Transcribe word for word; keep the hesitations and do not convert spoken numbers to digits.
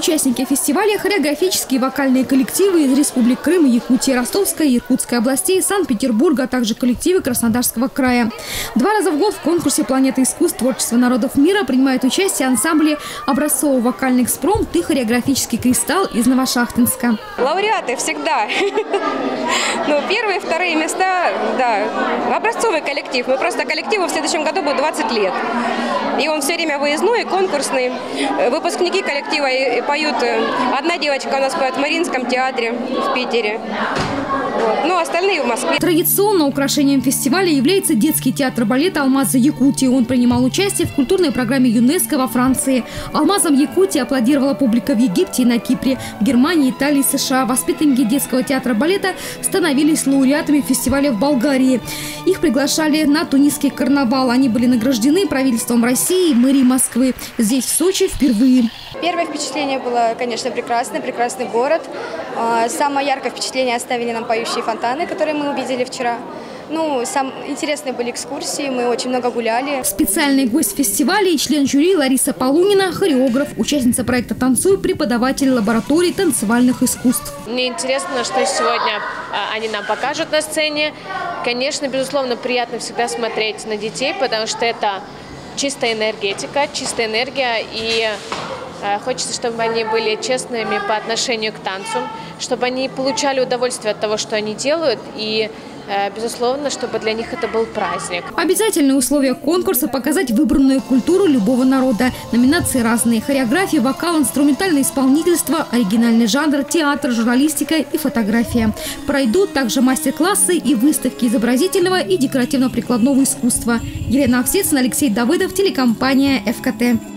Участники фестиваля – хореографические и вокальные коллективы из республик Крым, Якутии, Ростовской и Иркутской областей, Санкт-Петербурга, а также коллективы Краснодарского края. Два раза в год в конкурсе «Планета искусств. Творчество народов мира» принимают участие ансамбли «Образцово-вокальный экспромт» и «Хореографический кристалл» из Новошахтинска. Лауреаты всегда. Ну, первые, вторые места, да. Образцовый коллектив. Мы просто коллективу в следующем году будет двадцать лет. И он все время выездной, конкурсный. Выпускники коллектива поют. Одна девочка у нас поет в Мариинском театре в Питере. Вот. Ну, остальные в Москве. Традиционно украшением фестиваля является детский театр балета «Алмазы Якутии». Он принимал участие в культурной программе ЮНЕСКО во Франции. «Алмазам Якутии» аплодировала публика в Египте и на Кипре, в Германии, Италии, США. Воспитанники детского театра балета становились лауреатами фестиваля в Болгарии. Их приглашали на тунисский карнавал. Они были награждены правительством России и мэрией Москвы. Здесь, в Сочи, впервые. Первое впечатление было, конечно, прекрасное, прекрасный город. Самое яркое впечатление оставили нам поющие фонтаны, которые мы увидели вчера. Ну, сам интересные были экскурсии, мы очень много гуляли. Специальный гость фестиваля и член жюри Лариса Полунина, хореограф, участница проекта «Танцуй», преподаватель лаборатории танцевальных искусств. Мне интересно, что сегодня они нам покажут на сцене. Конечно, безусловно, приятно всегда смотреть на детей, потому что это чистая энергетика, чистая энергия, и хочется, чтобы они были честными по отношению к танцу, чтобы они получали удовольствие от того, что они делают, и, безусловно, чтобы для них это был праздник. Обязательные условия конкурса – показать выбранную культуру любого народа. Номинации разные – хореография, вокал, инструментальное исполнительство, оригинальный жанр, театр, журналистика и фотография. Пройдут также мастер-классы и выставки изобразительного и декоративно-прикладного искусства. Елена Овсецина, Алексей Давыдов, телекомпания ФКТ.